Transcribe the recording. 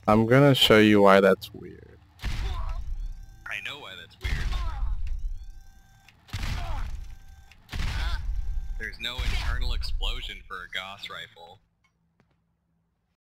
I'm gonna show you why that's weird. I know why that's weird. There's no internal explosion for a Gauss rifle.